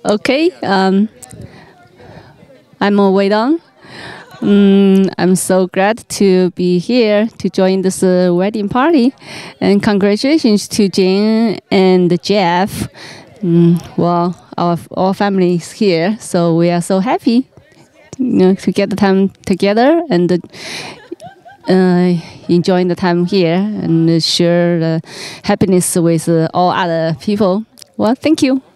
Okay, I'm Wei Dong. I'm so glad to be here to join this wedding party, and congratulations to Jane and Jeff. Well, our family is here, so we are so happy, to get the time together and enjoying the time here and share the happiness with all other people. Well, thank you.